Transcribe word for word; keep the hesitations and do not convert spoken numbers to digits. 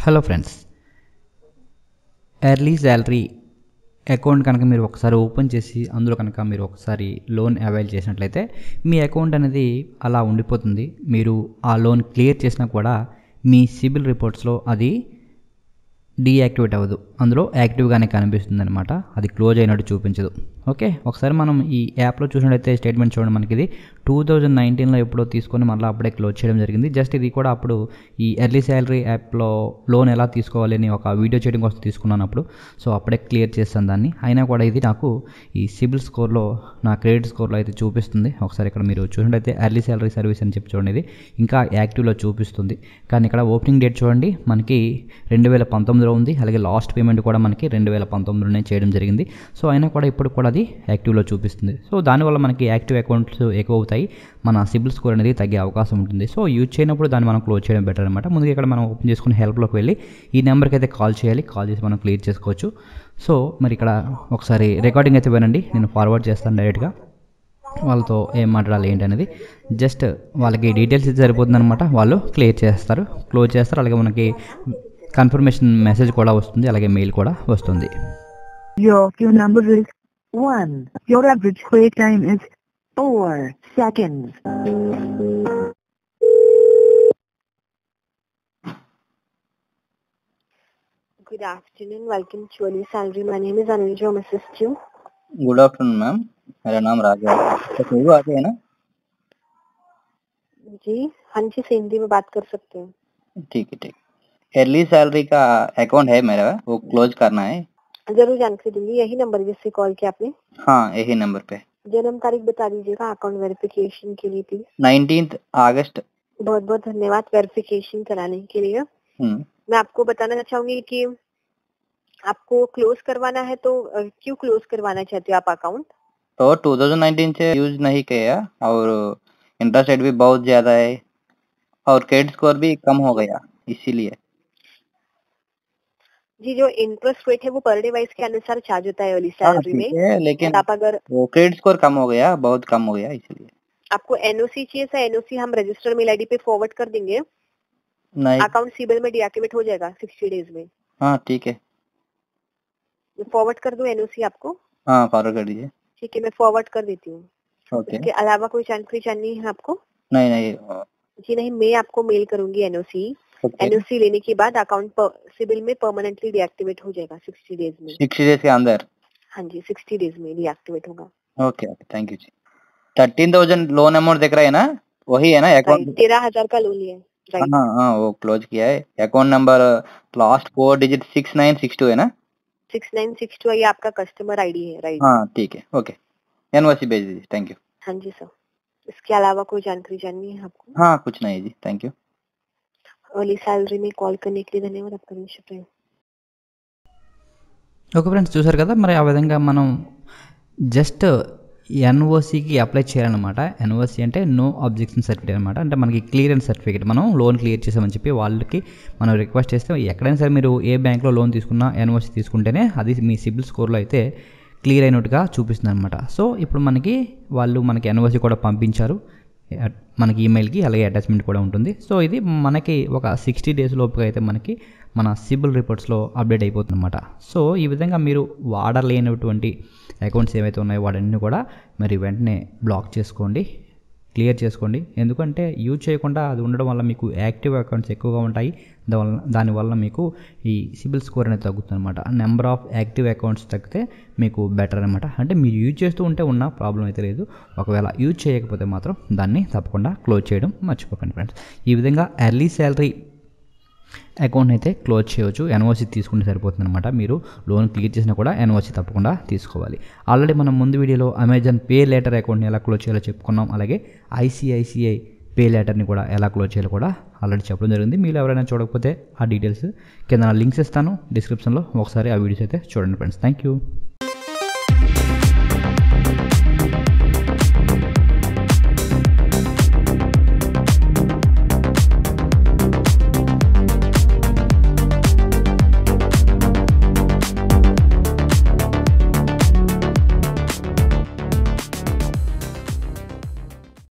Hello friends, early salary account కనుక మీరు ఒకసారి ఓపెన్ చేసి అందులో కనుక మీరు ఒకసారి లోన్ అవైల్ చేసినట్లయితే మీ అకౌంట్ అనేది అలా ఉండిపోతుంది. మీరు ఆ లోన్ క్లియర్ చేసినా కూడా మీ సిబిల్ రిపోర్ట్స్లో అది డీయాక్టివేట్ అవ్వదు, అందులో యాక్టివ్గానే కనిపిస్తుంది అనమాట. అది క్లోజ్ అయినట్టు చూపించదు. ఓకే, ఒకసారి మనం ఈ యాప్లో చూసినట్లయితే స్టేట్మెంట్ చూడండి. మనకి ఇది టూ థౌజండ్ నైన్టీన్లో ఎప్పుడో తీసుకొని మళ్ళీ అప్పుడే క్లోజ్ చేయడం జరిగింది. జస్ట్ ఇది కూడా అప్పుడు ఈ ఎర్లీ శాలరీ యాప్లో లోన్ ఎలా తీసుకోవాలి అని ఒక వీడియో చేయడం కోసం తీసుకున్నాను అప్పుడు. సో అప్పుడే క్లియర్ చేస్తాను దాన్ని. అయినా కూడా ఇది నాకు ఈ సిబిల్ స్కోర్లో నా క్రెడిట్ స్కోర్లో అయితే చూపిస్తుంది. ఒకసారి ఇక్కడ మీరు చూసినట్లయితే ఎర్లీ శాలరీ సర్వీస్ అని చెప్పి చూడండి, ఇది ఇంకా యాక్టివ్లో చూపిస్తుంది. కానీ ఇక్కడ ఓపెనింగ్ డేట్ చూడండి, మనకి రెండు వేల పంతొమ్మిదిలో ఉంది. అలాగే లాస్ట్ పేమెంట్ కూడా మనకి రెండు వేల పంతొమ్మిదిలోనే చేయడం జరిగింది. సో అయినా కూడా ఇప్పుడు కూడా అది యాక్టివ్లో చూపిస్తుంది. సో దానివల్ల మనకి యాక్టివ్ అకౌంట్స్ ఎక్కువ అవుతాయి, మన సిబిల్ స్కోర్ అనేది తగ్గే అవకాశం ఉంటుంది. సో యూజ్ చేయనప్పుడు దాన్ని మనం క్లోజ్ చేయడం బెటర్ అనమాట. ముందుగా ఇక్కడ మనం ఓపెన్ చేసుకుని హెల్ప్లోకి వెళ్ళి ఈ నెంబర్కి అయితే కాల్ చేయాలి. కాల్ చేసి మనం క్లియర్ చేసుకోవచ్చు. సో మరి ఇక్కడ ఒకసారి రికార్డింగ్ అయితే వినండి, నేను ఫార్వర్డ్ చేస్తాను డైరెక్ట్గా. వాళ్ళతో ఏం మాట్లాడాలి ఏంటి అనేది జస్ట్ వాళ్ళకి డీటెయిల్స్ ఇస్తే సరిపోతుంది అనమాట. వాళ్ళు క్లియర్ చేస్తారు, క్లోజ్ చేస్తారు. అలాగే మనకి కన్ఫర్మేషన్ మెసేజ్ కూడా వస్తుంది, అలాగే మెయిల్ కూడా వస్తుంది. Your queue number is one. Your average wait time is four seconds. Good afternoon. Welcome to Early Salary. My name is Anuja. I'm assist you. Good afternoon ma'am, मेरा नाम राजा है। तो कोई आते हैं ना? जी हाँ जी, से हिंदी में बात कर सकते हैं। ठीक है ठीक। अर्ली सैलरी का अकाउंट है मेरा, वो क्लोज करना है। जरूर जानकारी दूंगी। यही नंबर जिससे कॉल किया आपने? हाँ, यही नंबर पे। जन्म तारीख बता दीजिएगा अकाउंट वेरिफिकेशन के लिए प्लीज। नाइनटीन्थ अगस्त। बहुत बहुत धन्यवाद वेरिफिकेशन कराने के लिए। मैं आपको बताना चाहूंगी कि आपको क्लोज करवाना है तो क्यों क्लोज करवाना चाहते हो आप अकाउंट? तो टू थाउजेंड नाइनटीन से यूज नहीं किया और इंटरेस्ट रेट भी बहुत ज्यादा है और क्रेडिट स्कोर भी कम हो गया, इसीलिए। जी, जो इंटरेस्ट रेट है वो पर डे वाइज के अनुसार चार्ज होता है अर्ली सैलरी में, लेकिन आप अगर वो क्रेडिट स्कोर कम हो गया, बहुत कम हो गया, इसलिए। आपको एनओसी चाहिए था? एनओसी हम रजिस्टर मेल आईडी पे फॉरवर्ड कर देंगे। नहीं, अकाउंट सिबिल में डीएक्टिवेट हो जाएगा सिक्सटी डेज में। हाँ ठीक है, फॉरवर्ड कर दूं एनओसी आपको? हाँ फॉरवर्ड कर दीजिए। ठीक है, मैं फॉरवर्ड कर देती हूँ। ओके। इसके अलावा कोई जानकारी जाननी है आपको? नहीं नहीं। जी नहीं, मैं आपको मेल करूंगी एनओसी। एनओसी लेने के बाद अकाउंट सिबिल में परमानेंटली डीएक्टिवेट हो जाएगा सिक्सटी डेज में। सिक्सटी डेज के अंदर? हाँ जी, सिक्सटी डेज में डीएक्टिवेट होगा। ओके ओके, थैंक यू जी। थर्टीन थाउजेंड लोन अमाउंट दिख रहा है ना, वही है ना अकाउंट? तेरह हजार का लोन लिया है। राइट, हाँ हाँ, वो क्लोज किया है। Account number last four digit six nine six two है ना? सिक्स नाइन सिक्स टू ये आपका कस्टमर आईडी है। राइट, हाँ ठीक है, ओके। एनओसी भेज दीजिए, थैंक यू। हाँ जी सर। इसके अलावा कोई जानकारी जाननी है आपको? हाँ कुछ नहीं जी, थैंक यू। अर्ली सैलरी में कॉल करने के लिए धन्यवाद। आपका दिन शुभ रहे। ఓకే ఫ్రెండ్స్, చూసారు కదా. మరి ఆ విధంగా మనం జస్ట్ ఎన్ఓసికి అప్లై చేయాలన్నమాట. ఎన్ఓసి అంటే నో అబ్జెక్షన్ సర్టిఫికేట్ అనమాట. అంటే మనకి క్లియరెన్స్ సర్టిఫికేట్, మనం లోన్ క్లియర్ చేసామని చెప్పి వాళ్ళకి మనం రిక్వెస్ట్ చేస్తే, ఎక్కడైనా సరే మీరు ఏ బ్యాంక్లో లోన్ తీసుకున్నా ఎన్ఓసి తీసుకుంటేనే అది మీ సిబిల్ స్కోర్లో అయితే క్లియర్ అయినట్టుగా చూపిస్తుంది అనమాట. సో ఇప్పుడు మనకి వాళ్ళు మనకి ఎన్ఓసి కూడా పంపించారు మనకి ఈమెయిల్కి, అలాగే అటాచ్మెంట్ కూడా ఉంటుంది. సో ఇది మనకి ఒక సిక్స్టీ డేస్ లోపుగా అయితే మనకి మన సిబిల్ రిపోర్ట్స్లో అప్డేట్ అయిపోతుంది అనమాట. సో ఈ విధంగా మీరు వాడలేనటువంటి అకౌంట్స్ ఏవైతే ఉన్నాయో వాటన్ని కూడా మరి వెంటనే బ్లాక్ చేసుకోండి, క్లియర్ చేసుకోండి. ఎందుకంటే యూజ్ చేయకుండా అది ఉండడం వల్ల మీకు యాక్టివ్ అకౌంట్స్ ఎక్కువగా ఉంటాయి. దానివల్ల దానివల్ల మీకు ఈ సిబిల్ స్కోర్ అనేది తగ్గుతుంది అనమాట. నెంబర్ ఆఫ్ యాక్టివ్ అకౌంట్స్ తగ్గితే మీకు బెటర్ అనమాట. అంటే మీరు యూజ్ చేస్తూ ఉంటే ఉన్న ప్రాబ్లం అయితే లేదు. ఒకవేళ యూజ్ చేయకపోతే మాత్రం దాన్ని తప్పకుండా క్లోజ్ చేయడం మర్చిపోకండి ఫ్రెండ్స్. ఈ విధంగా ఎర్లీ శాలరీ అకౌంట్ అయితే క్లోజ్ చేయవచ్చు. ఎన్ఓసి తీసుకుంటే సరిపోతుంది అనమాట. మీరు లోన్ క్లియర్ చేసినా కూడా ఎన్ఓసి తప్పకుండా తీసుకోవాలి. ఆల్రెడీ మనం ముందు వీడియోలో అమెజాన్ పే లేటర్ అకౌంట్ని ఎలా క్లోజ్ చేయాలో చెప్పుకున్నాం. అలాగే ఐసిఐసిఐ పే లేటర్ని కూడా ఎలా క్లోజ్ చేయాలో కూడా ఆల్రెడీ చెప్పడం జరిగింది. మీరు ఎవరైనా చూడకపోతే ఆ డీటెయిల్స్ కింద లింక్స్ ఇస్తాను డిస్క్రిప్షన్లో, ఒకసారి ఆ వీడియోస్ అయితే చూడండి ఫ్రెండ్స్. Thank you.